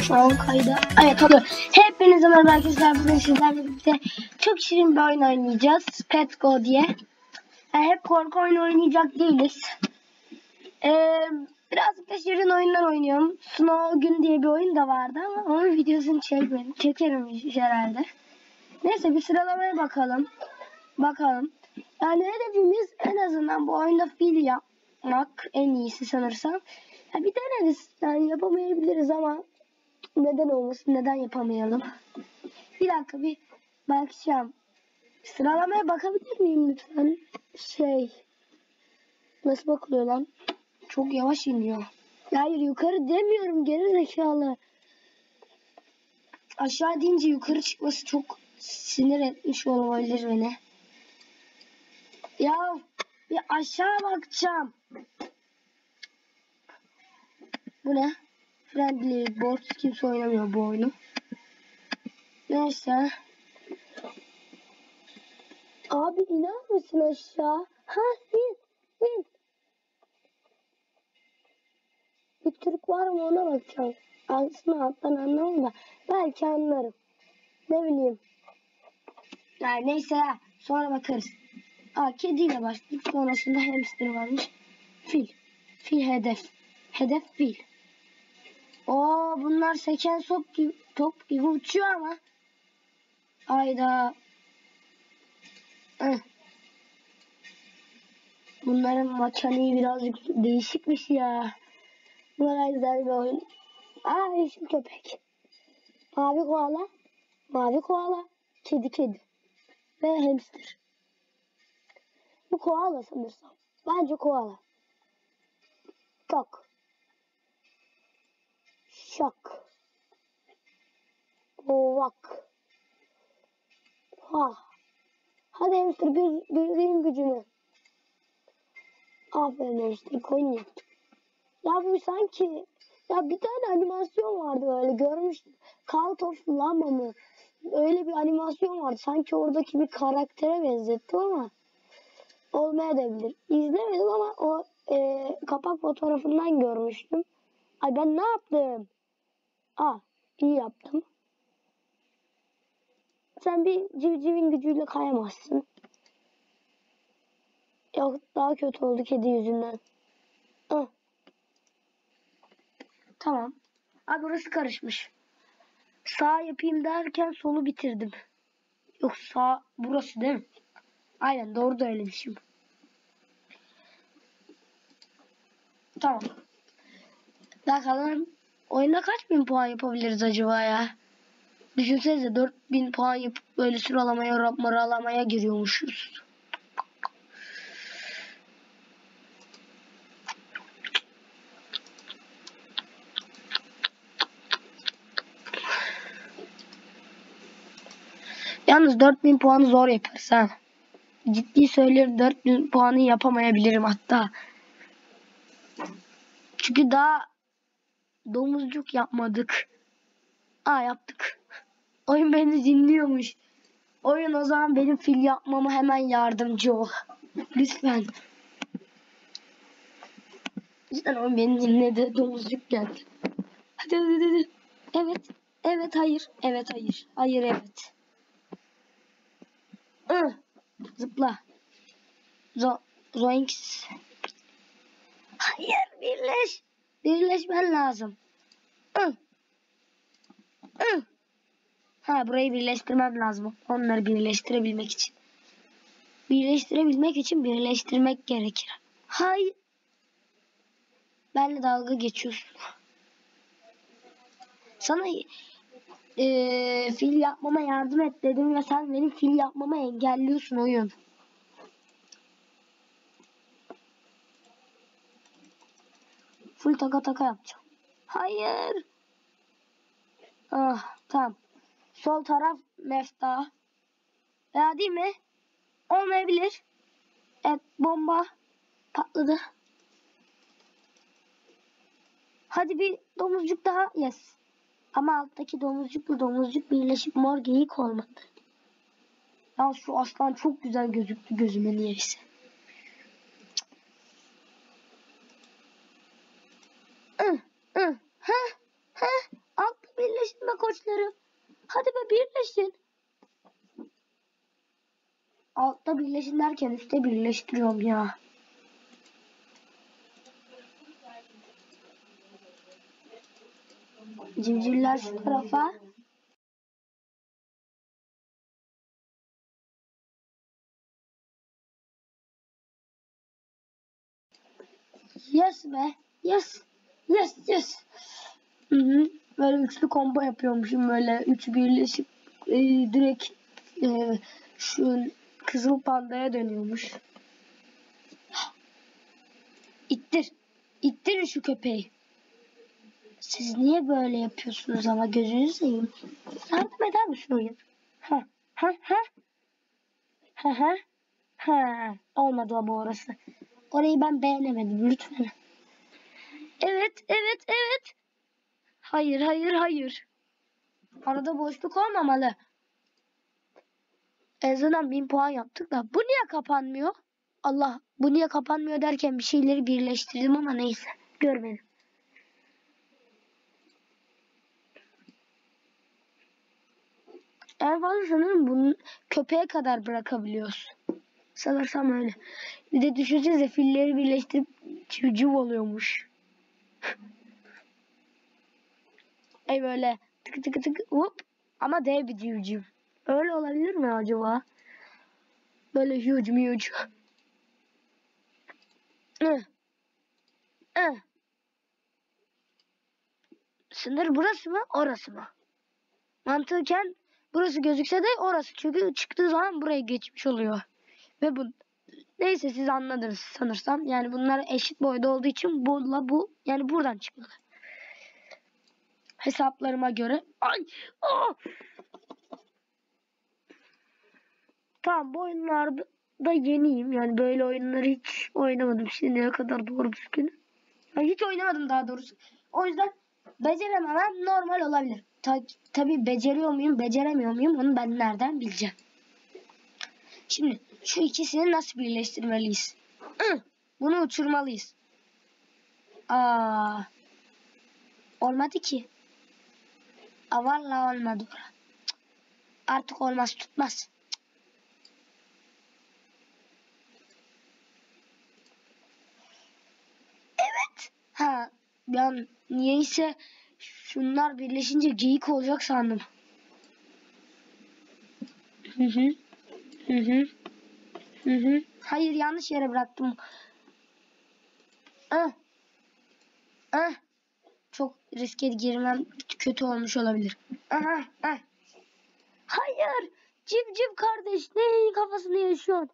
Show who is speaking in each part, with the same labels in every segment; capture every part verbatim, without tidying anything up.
Speaker 1: Şu an kayda. Evet oluyor. Hepinize merhaba arkadaşlar. Bugün sizlerle birlikte çok şirin bir oyun oynayacağız. Pet Go diye. Yani hep korku oyunu oynayacak değiliz. Ee, birazcık da şirin oyunlar oynuyorum. Snow Gün diye bir oyun da vardı ama onun videosunu çekmedim. Çekerim herhalde. Neyse bir sıralamaya bakalım. Bakalım. Yani hedefimiz en azından bu oyunda fil yapmak en iyisi sanırsam. Ya bir deneriz. Yani yapamayabiliriz ama neden olmasın? Neden yapamayalım? Bir dakika bir bakacağım. Sıralamaya bakabilir miyim lütfen? Şey. Nasıl bakılıyor lan? Çok yavaş iniyor. Hayır yukarı demiyorum geri zekalı. Aşağı deyince yukarı çıkması çok sinir etmiş olabilir beni. Ya bir aşağı bakacağım. Bu ne? Friendly board. Kimse oynamıyor bu oyunu. Neyse. Abi iner misin aşağı? Ha in in. Bir Türk var mı ona bakacağım. Aslında alttan anlamam da. Belki anlarım. Ne bileyim. Yani neyse ya. Sonra bakarız. Aa kediyle başladık. Sonrasında hamster varmış. Fil. Fil hedef. Hedef fil. Oo bunlar seken top gibi, top gibi uçuyor ama. Ayda. Heh. Bunların mekaniği birazcık değişikmiş ya. Bunlar güzel bir oyun. Aa yeşil köpek. Mavi koala. Mavi koala. Kedi kedi. Ve hamster. Bu koala sanırsam. Bence koala. Çok. Şak. Ovak. Ha. Hadi hamster göz, gözlerin gücünü. Aferin hamster. Koyun yaptım. Ya bu sanki ya bir tane animasyon vardı böyle görmüştüm. Cult of Llama mı? Öyle bir animasyon vardı. Sanki oradaki bir karaktere benzettim ama olmayabilir. İzlemedim ama o e, kapak fotoğrafından görmüştüm. Ay ben ne yaptım? Aa iyi yaptım. Sen bir civcivin gücüyle kayamazsın. Yok daha kötü oldu kedi yüzünden. Ah. Tamam. Abi burası karışmış. Sağ yapayım derken solu bitirdim. Yok sağ burası değil mi? Aynen doğru da söylemişim. Tamam. Bakalım oyunda kaç bin puan yapabiliriz acaba ya? Düşünsenize dört bin puan yapıp böyle sıralamaya maralamaya giriyormuşuz. Yalnız dört bin puanı zor yaparız ha. Ciddi söylüyorum dört bin puanı yapamayabilirim hatta. Çünkü daha domuzcuk yapmadık. Aa yaptık. Oyun beni dinliyormuş. Oyun o zaman benim fil yapmama hemen yardımcı ol. Lütfen. Cidden oyun beni dinledi. Domuzcuk geldi. Hadi hadi hadi. Evet. Evet hayır. Evet hayır. Hayır evet. Hı. Zıpla. Zo Zoinks. Hayır birleş. Birleşmen lazım. Hı. Hı. Ha burayı birleştirmem lazım. Onları birleştirebilmek için. Birleştirebilmek için birleştirmek gerekir. Hayır. Benle dalga geçiyorsun. Sana e, fil yapmama yardım et dedim ve sen benim fil yapmama engelliyorsun oyun. Full taka taka yapacağım. Hayır. Ah tamam. Sol taraf mefta. Ya değil mi? Olmayabilir. Evet bomba patladı. Hadi bir domuzcuk daha. Yes. Ama alttaki domuzcukla domuzcuk birleşip mor geyik olmadı. Ya şu aslan çok güzel gözüktü gözüme niyeyse. Hı, hı, hı, hı. Altta bir koçlarım. Hadi be birleşin. Altta birleşin derken üstte birleştiriyorum ya. Civcivler şu tarafa. Yes be. Yes. Yes yes. Hı hı. Böyle üçlü combo yapıyormuşum, böyle üç birleşip e, direkt e, şu kızıl pandaya dönüyormuş. İttir. İttirin şu köpeği. Siz niye böyle yapıyorsunuz ama, gözünüzü seveyim. Yardım eder misin oyun? Ha ha ha. Ha ha. Ha. Olmadı ama orası. Orayı ben beğenemedim lütfen. Evet evet evet. Hayır hayır hayır. Arada boşluk olmamalı. En azından bin puan yaptık da. Bu niye kapanmıyor? Allah, bu niye kapanmıyor derken bir şeyleri birleştirdim ama neyse. Görmedim. En fazla sanırım bunun köpeğe kadar bırakabiliyoruz. Sanırsam öyle. Bir de düşünsenize, filleri birleştirip civciv oluyormuş. Ey böyle tık tık tık hop, ama dev bir civciv. Öyle olabilir mi acaba? Böyle huge mi huge. Eh. Eh. Sınır burası mı orası mı? Mantıken burası gözükse de orası, çünkü çıktığı zaman buraya geçmiş oluyor. Ve bu, neyse siz anladınız sanırsam. Yani bunlar eşit boyda olduğu için bulla bu, yani buradan çıkmalı. Hesaplarıma göre. Ay! Oh! Tamam, bu oyunlarda yeniyim. Yani böyle oyunları hiç oynamadım şimdiye kadar, doğru düzgün. Yani hiç oynamadım daha doğrusu. O yüzden becerememem normal olabilir. Ta Tabii beceriyor muyum, beceremiyor muyum, onu ben nereden bileceğim. Şimdi şu ikisini nasıl birleştirmeliyiz? Bunu uçurmalıyız. Aa, olmadı ki. Aa, vallahi olmadı. Artık olmaz, tutmaz. Evet. Ha, ben niyeyse şunlar birleşince geyik olacak sandım. Hı hı. Hı hı. Hı hı. Hayır, yanlış yere bıraktım. Ah. Ah. Çok riske girmem kötü olmuş olabilir. Aha. Ah. Hayır. Civciv kardeş, neyin kafasını yaşıyorsun?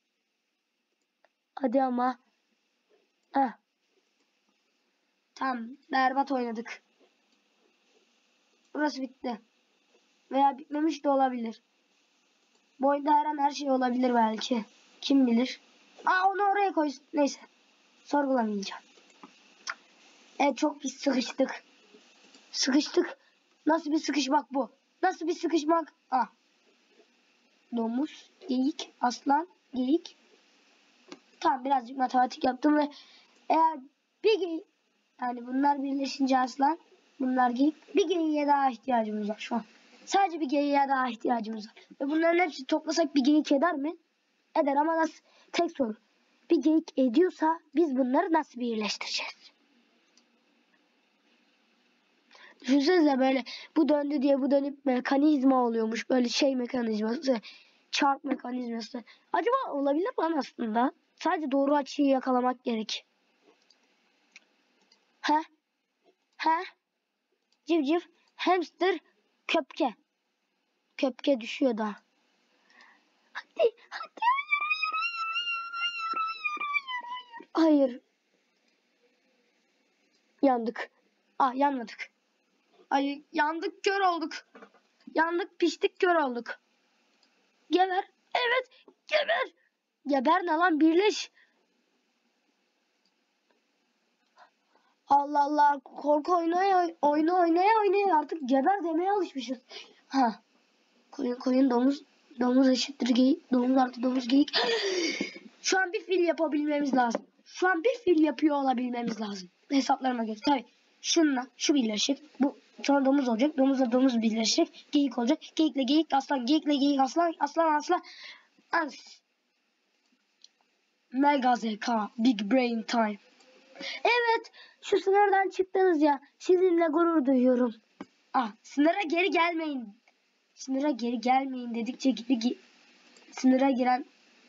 Speaker 1: Hadi ama. Ah. Tamam. Berbat oynadık. Burası bitti. Veya bitmemiş de olabilir. Bu oyunda her an her şey olabilir belki. Kim bilir. Aa, onu oraya koy. Neyse. Sorgulamayacağım. Evet, çok pis sıkıştık. Sıkıştık. Nasıl bir sıkışmak bu? Nasıl bir sıkışmak? Ah. Domuz, geyik, aslan, geyik. Tamam, birazcık matematik yaptım ve eğer bir geyik, yani bunlar birleşince aslan, bunlar geyik, bir geyiğe daha ihtiyacımız var şu an. Sadece bir geyiğe daha ihtiyacımız var. Ve bunların hepsini toplasak bir geyik eder mi? Eder ama nasıl? Tek soru. Bir geyik ediyorsa biz bunları nasıl birleştireceğiz? Düşünsenize, böyle bu döndü diye bu dönüp mekanizma oluyormuş. Böyle şey mekanizması. Çarp mekanizması. Acaba olabilir mi aslında? Sadece doğru açıyı yakalamak gerek. He? He? Civciv, hamster, köpke. Köpke düşüyor da. Hadi, hadi, hayır, hayır, hayır, hayır, hayır, hayır. Yandık. Ah, yanmadık. Ay, yandık, kör olduk. Yandık, piştik, kör olduk. Geber. Evet, geber. Geber ne lan, birleş. Allah Allah, korku oynaya oyunu oynaya oynaya artık geber demeye alışmışız. Ha. Koyun koyun domuz domuz eşittir geyik, domuz artı domuz geyik. Şu an bir fil yapabilmemiz lazım. Şu an bir fil yapıyor olabilmemiz lazım. Hesaplarıma göre. Tabii şununla şu birleşir. Bu Sonra domuz olacak. Domuzla domuz birleşecek. Geyik olacak. Geyikle geyik aslan. Geyikle geyik aslan. Aslan aslan. As. Mega zeka. Big brain time. Evet. Şu sınırdan çıktınız ya. Sizinle gurur duyuyorum. Ah, sınıra geri gelmeyin. Sınıra geri gelmeyin dedikçe geri gi sınıra giren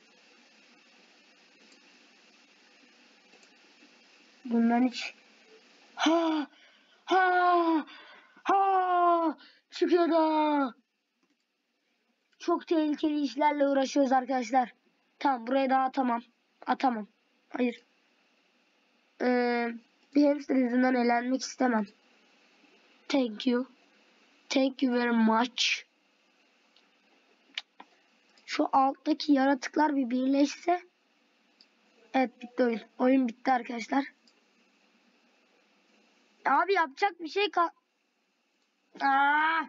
Speaker 1: bundan hiç ha ha ha çıkıyor da çok tehlikeli işlerle uğraşıyoruz arkadaşlar. Tamam, buraya daha atamam. Atamam. Hayır. Ee, bir hamster yüzünden elenmek istemem. Thank you. Thank you very much. Şu alttaki yaratıklar bir birleşse. Evet, bitti oyun. Oyun bitti arkadaşlar. Abi yapacak bir şey kal... Aa!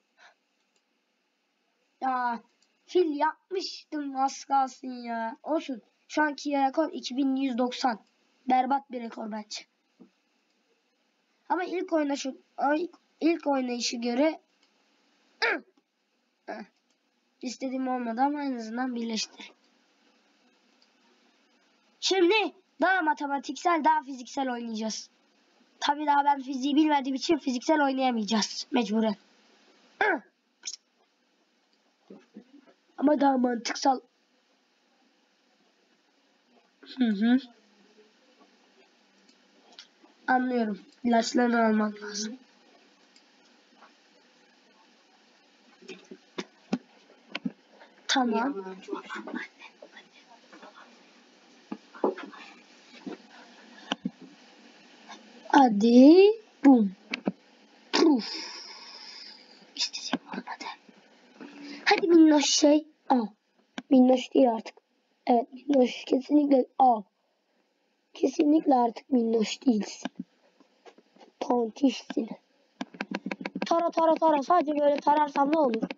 Speaker 1: Ya fil yapmıştım az kalsın ya. Olsun. Şu anki rekor iki bin yüz doksan. Berbat bir rekor bence. Ama ilk oynayışı ilk oynayışı göre istediğim olmadı ama en azından birleşti. Şimdi daha matematiksel, daha fiziksel oynayacağız. Tabii daha ben fiziği bilmediğim için fiziksel oynayamayacağız mecburen. Ama daha mantıksal. Hı hı. Anlıyorum. İlaçlarını almak lazım. Tamam. Hadi. Bum. Puf. İstediğim olmadı. Hadi minnoş şey. Aa. Minnoş değil artık. Evet, minnoş kesinlikle. Aa. Kesinlikle artık minnoş değilsin. Tontişsin. Tara tara tara. Sadece böyle tararsam ne olur?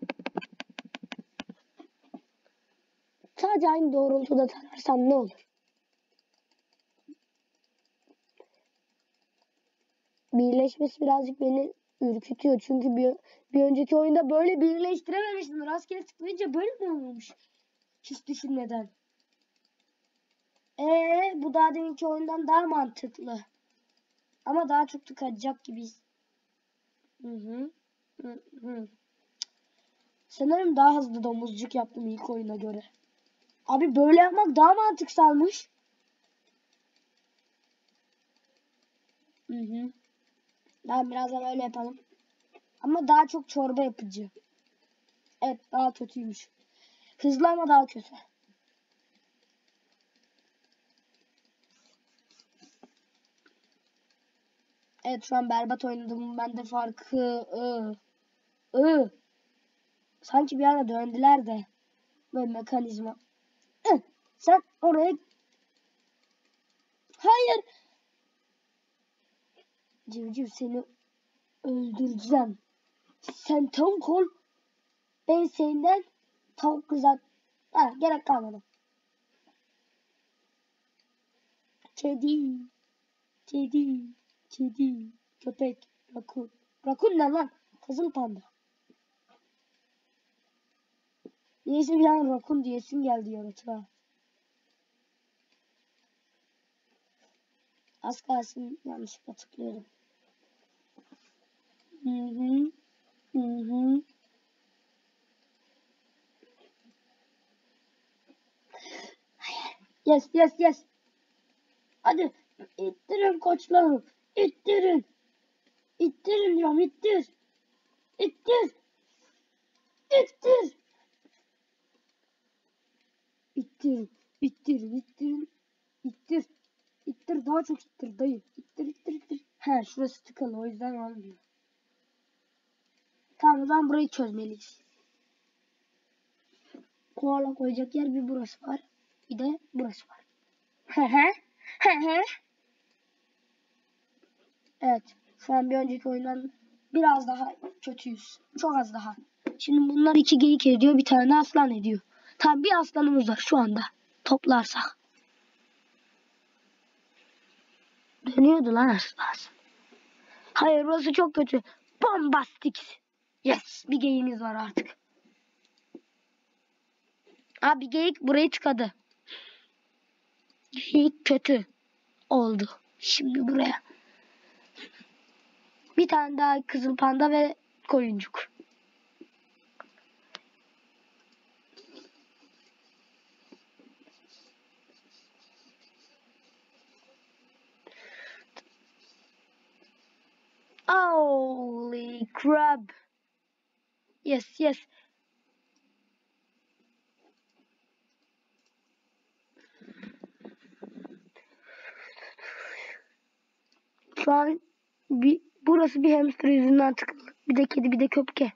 Speaker 1: Sadece aynı doğrultuda tararsam ne olur? Birleşmesi birazcık beni ürkütüyor. Çünkü bir, bir önceki oyunda böyle birleştirememiştim. Rastgele tıklayınca böyle mi olmuş? Hiç düşünmeden. Eee bu daha deminki oyundan daha mantıklı. Ama daha çok tıkacak gibiyiz. Hı hı. Hı hı. Sanırım daha hızlı domuzcuk yaptım ilk oyuna göre. Abi böyle yapmak daha mantıksalmış. Hı hı. Ben biraz da böyle yapalım. Ama daha çok çorba yapıcı. Evet, daha kötüymüş. Hızlı ama daha kötü. Evet, şu an berbat oynadım. Ben de farkı ı, ı. Sanki bir ara döndüler de. Böyle mekanizma. Ih, sen oraya... Hayır. Civciv, seni öldüreceğim. Sen tavuk ol. Ben senden tavuk kızart. Ha, gerek kalmadı. Kedi. Kedi. Kedi. Köpek. Rakun. Rakun ne lan? Kızıl panda. Neyse bir an rakun diyesim geldi yaratığa. Az kalsın yanlışlıkla tıklıyordum. Hı hı. Hı hı. Yes yes yes. Hadi ittirin koçlarım. İttirin. İttirin diyorum, ittir. İttir. İttir. İttirin. İttirin. İttirin. İttir. İttir, daha çok ittir dayı. İttir ittir ittir. He, şurası tıkalı, o yüzden olmuyor. Tamam, o zaman burayı çözmeliyiz. Koala koyacak yer bir burası var. Bir de burası var. Hı hı. Hı hı. Evet. Şu an bir önceki oyundan biraz daha kötüyüz. Çok az daha. Şimdi bunlar iki geyik ediyor. Bir tane aslan ediyor. Tam bir aslanımız var şu anda. Toplarsak. Dönüyordu lan aslan. Hayır, burası çok kötü. Bombastik. Yes. Bir geyiğimiz var artık. Abi geyik burayı tıkadı. Geyik kötü oldu. Şimdi buraya. Bir tane daha kızıl panda ve koyuncuk. Holy crap. Yes, yes. Şu an bir, burası bir hamster yüzünden tıkalı. Bir de kedi, bir de köpke.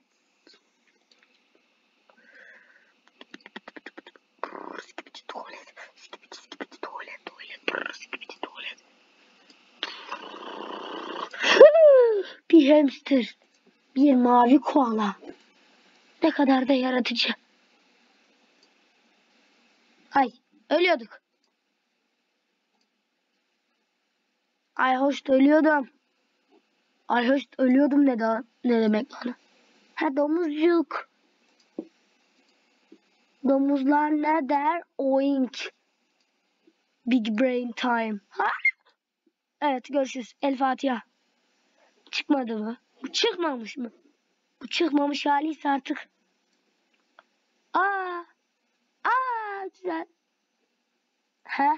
Speaker 1: Tuvalet, tuvalet, tuvalet, tuvalet. Bir hamster. Bir mavi koala. Ne kadar da yaratıcı. Ay, ölüyorduk. Ay hoş ölüyordum. Ay hoş ölüyordum ne da ne demek bana? Ha domuzcuk. Domuzlar ne der? Oink. Big brain time. Ha? Evet görüşürüz. El Fatiha. Çıkmadı mı? Bu çıkmamış mı? Bu çıkmamış haliyse artık. Aa. Aa güzel. Ha?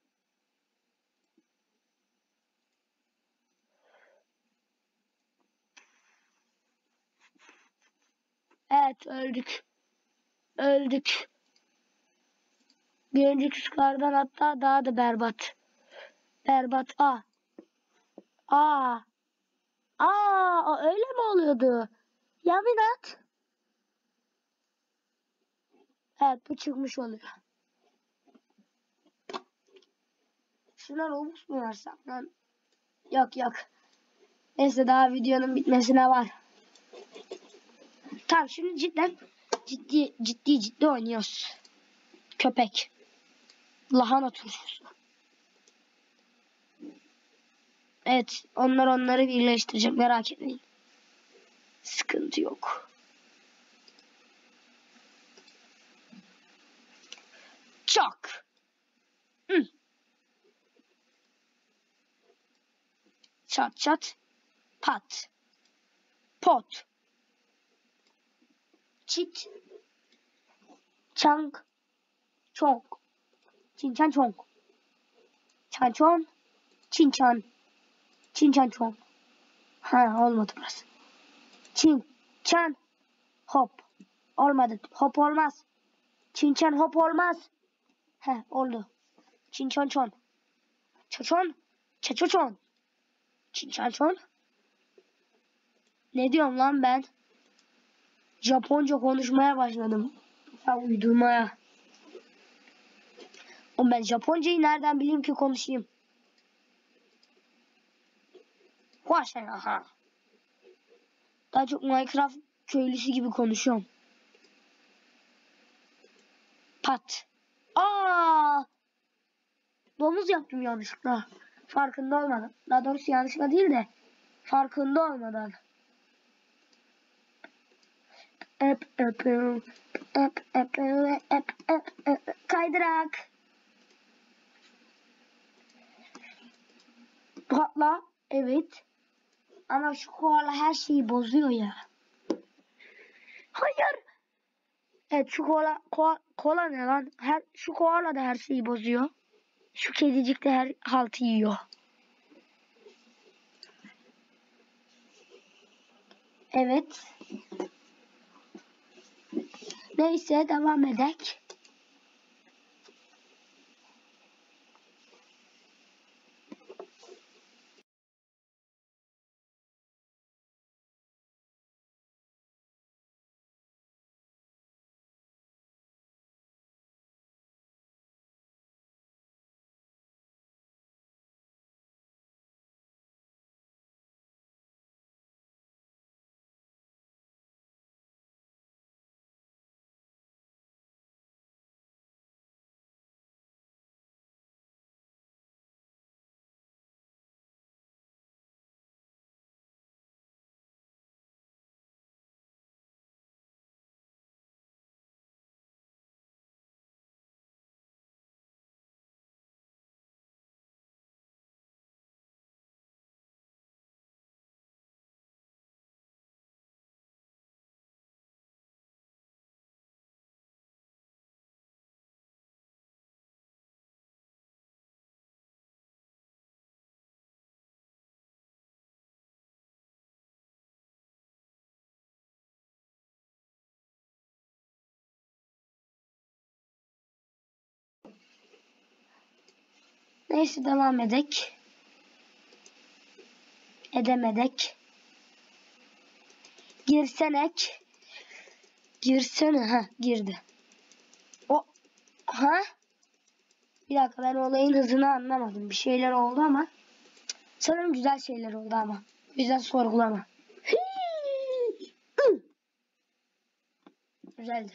Speaker 1: Evet öldük. Öldük. Bir önceki skardan hatta daha da berbat. Berbat. Aa. Aa. Aa. Öyle mi oluyordu? Yemin et. Evet bu çıkmış oluyor. Şuna Robux mu versem lan? Yok yok. Neyse daha videonun bitmesine var. Tamam şimdi cidden ciddi ciddi ciddi oynuyoruz. Köpek. Lahana turşusu. Evet onlar onları birleştirecek merak etmeyin. Sıkıntı yok. Çok. Hı. Çat çat. Pat. Pot. Çit. Çang. Çong. Çinçan çong. Çan çon. Çinçan. Çinçan çong. Ha olmadı burası. Çin. Çan. Hop. Olmadı. Hop olmaz. Çinçan hop olmaz. He oldu. Çinçan çon. Çoçon. Çeçoçon. Çinçan çon. Ne diyorum lan ben? Japonca konuşmaya başladım. Ya uydurmaya. Oğlum ben Japoncayı nereden bileyim ki konuşayım? Aha. Daha çok Minecraft köylüsü gibi konuşuyorum. Pat. Aa! Domuz yaptım yanlışlıkla. Farkında olmadan. Daha doğrusu yanlışlıkla değil de farkında olmadan. Öp öp öp öp öp öp öp öp kaydırak. Patla. Evet. Ama şu koala her şeyi bozuyor ya. Hayır. Evet şu koala, koala, koala ne lan? Her, şu koala da her şeyi bozuyor. Şu kedicik de her haltı yiyor. Evet. Neyse devam edek. Neyse devam edek. Edemedek. Girsenek. Girsene. Ha girdi. O. Ha? Bir dakika ben olayın hızını anlamadım. Bir şeyler oldu ama. Sanırım güzel şeyler oldu ama. O yüzden sorgulama. Güzeldi.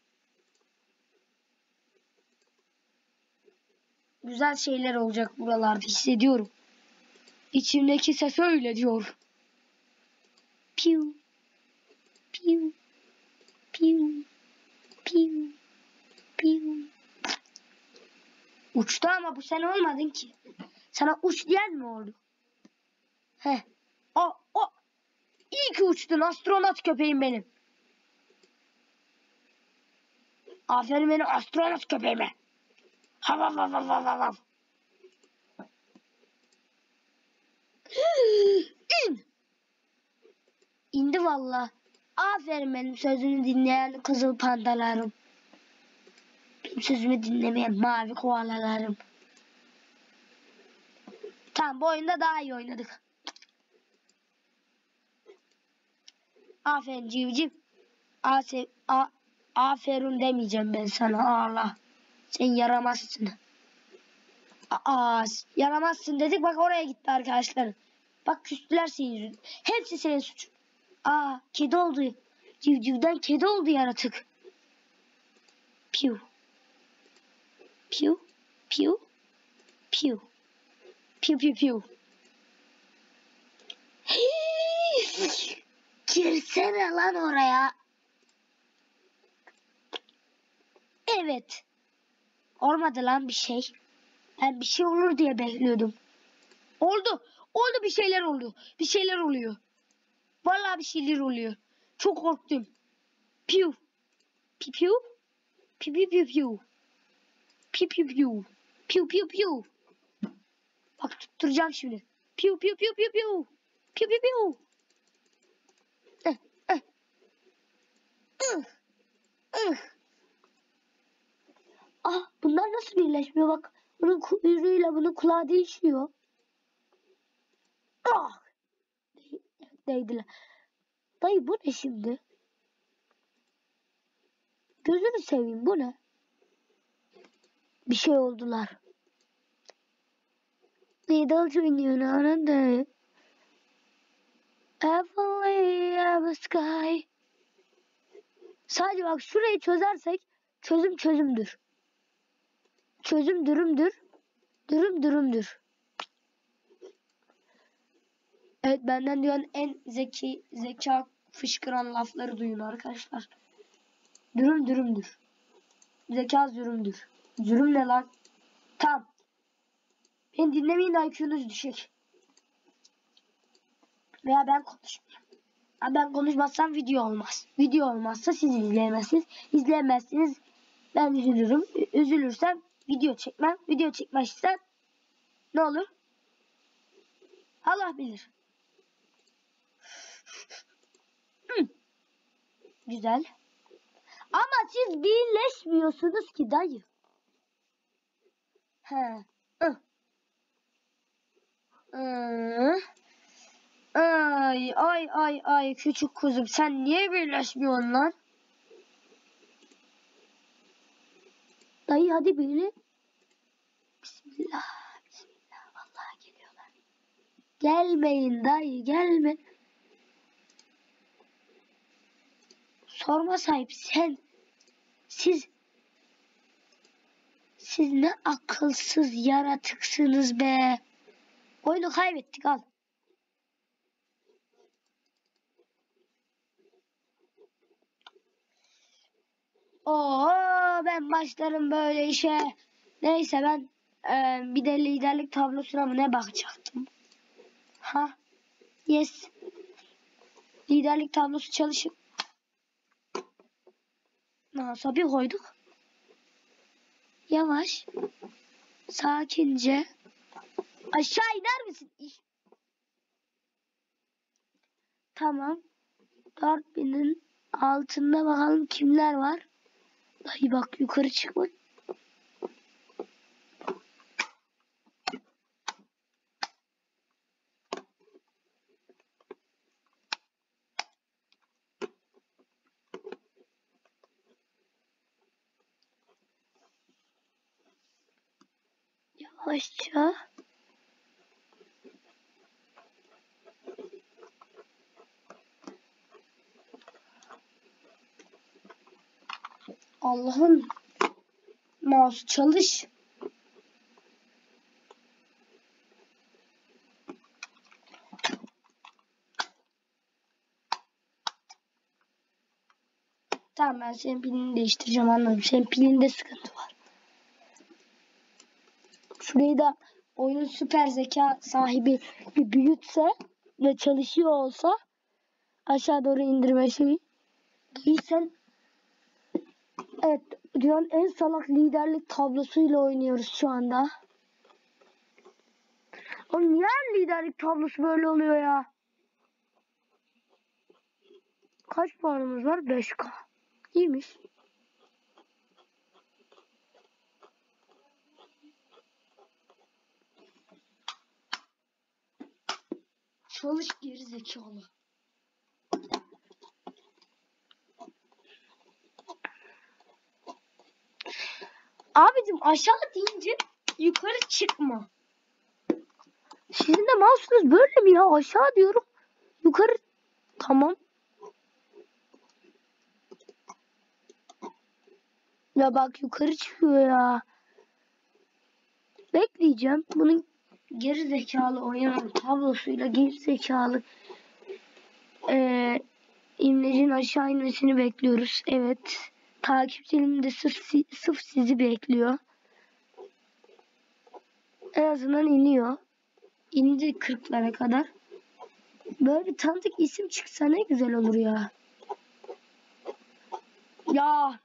Speaker 1: Güzel şeyler olacak buralarda hissediyorum. İçimdeki ses öyle diyor. Piu. Piu. Piu. Piu. Piu. Uçtu ama bu sen olmadın ki. Sana uç diyen mi oldu? Heh. O, o. İyi ki uçtun astronot köpeğim benim. Aferin benim astronot köpeğime. Hav hav hav hav hav hav. İn. İndi valla. Aferin benim sözümü dinleyen kızıl pandalarım. Benim sözümü dinlemeyen mavi koalalarım. Tamam bu oyunda daha iyi oynadık. Aferin civciv. Ase, a, aferin demeyeceğim ben sana Allah. Sen yaramazsın. Aa, yaramazsın dedik bak oraya gitti arkadaşlar. Bak küstüler senin yüzünden. Hepsi senin suçun. Aa kedi oldu. Civcivden kedi oldu yaratık. Piu. Piu. Piu. Piu. Piu piu piu. Girsene lan oraya. Evet. Olmadı lan bir şey. Ben bir şey olur diye bekliyordum. Oldu. Oldu bir şeyler oldu. Bir şeyler oluyor. Vallahi bir şeyler oluyor. Çok korktum. Piu. Piu piu. Piu piu piu piu. Piu piu piu. Piu piu piu. Bak tutturacağım şimdi. Piu piu piu piu piu. Piu piu piu. Eh, eh. Ih, ih. Ah bunlar nasıl birleşmiyor bak. Bunun kuyruğuyla bunun kulağı değişiyor. Ah. Değdiler. Dayı bu ne şimdi? Gözünü seveyim bu ne? Bir şey oldular. Needle Junior anında. Everly sky. Sadece bak şurayı çözersek çözüm çözümdür. Çözüm dürümdür. Dürüm dürümdür. Evet benden dünyanın en zeki zeka fışkıran lafları duyun arkadaşlar. Dürüm dürümdür. Zeka zürümdür. Zürüm ne lan? Tamam. Beni dinlemeyin de I Q'nuz düşecek. Veya ben konuşmayayım. Ben konuşmazsam video olmaz. Video olmazsa siz izleyemezsiniz. İzleyemezsiniz. Ben üzülürüm. Üzülürsem video çekmem. Video çekmezsem ne olur? Allah bilir. Hı. Güzel. Ama siz birleşmiyorsunuz ki dayı. He. Hı. Hı. Ay ay ay ay küçük kuzum sen niye birleşmiyorsun lan? Dayı hadi birle. Bismillah. Bismillah. Vallahi geliyorlar. Gelmeyin dayı gelme. Sorma sahip sen. Siz. Siz ne akılsız yaratıksınız be. Oyunu kaybettik al. Oo ben başlarım böyle işe. Neyse ben e, bir de liderlik tablosuna mı ne bakacaktım. Ha? Yes. Liderlik tablosu çalışıp. Nasıl bir koyduk. Yavaş. Sakince. Aşağı iner misin? Tamam. dört binin altında bakalım kimler var. Dayı bak yukarı çıkma. aşağı. Allah'ım, mouse çalış. Tamam, ben senin pilini değiştireceğim, anladım. Senin pilinde sıkıntı var. Şurayı da oyunun süper zeka sahibi bir büyütse ve çalışıyor olsa aşağı doğru indirme şeyi. Sen evet, dünyanın en salak liderlik tablosuyla oynuyoruz şu anda. Oğlum niye liderlik tablosu böyle oluyor ya? Kaç puanımız var? beş K. İyiymiş. Çalış geri zekalı. Abicim aşağı deyince yukarı çıkma. Sizin de mouse'unuz böyle mi ya? Aşağı diyorum. Yukarı. Tamam. Ya bak yukarı çıkıyor ya. Bekleyeceğim. Bunun geri zekalı oynanan tablosuyla geri zekalı ee, imlecin aşağı inmesini bekliyoruz. Evet. Takipçilerim de sırf, sırf sizi bekliyor. En azından iniyor. İndi kırklara kadar. Böyle bir tanıdık isim çıksa ne güzel olur ya. Ya.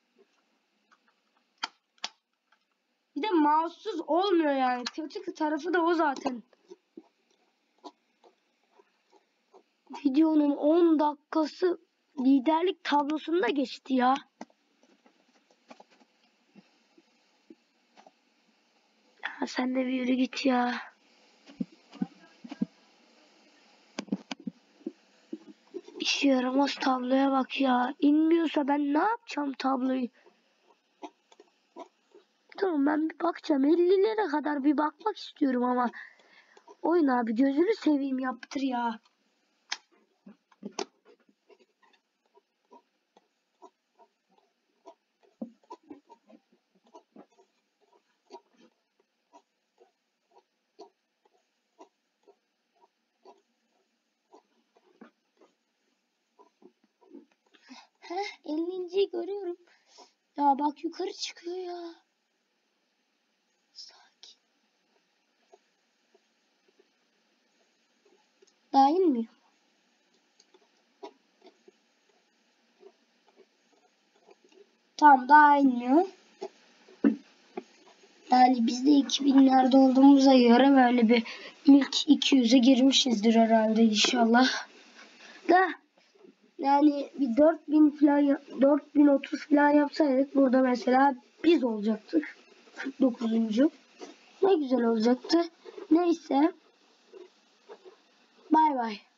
Speaker 1: Bir de mouse'suz olmuyor yani. Kötü tarafı da o zaten. Videonun on dakikası liderlik tablosunda geçti ya. Ya sen de bir yürü git ya. İşe yaramaz tabloya bak ya. İnmiyorsa ben ne yapacağım tabloyu? Tamam, ben bir bakacağım. ellilere kadar bir bakmak istiyorum ama. Oyun abi, gözünü seveyim, yaptır ya. Heh, ellinciyi görüyorum. Ya bak yukarı çıkıyor ya. Sakin. Daha inmiyor. Tamam, daha inmiyor. Yani biz de iki binlerde olduğumuza göre böyle bir ilk iki yüze girmişizdir herhalde inşallah. Da yani bir dört bin falan, dört bin otuz falan yapsaydık burada mesela biz olacaktık. kırk dokuzuncu Ne güzel olacaktı. Neyse. Bay bay.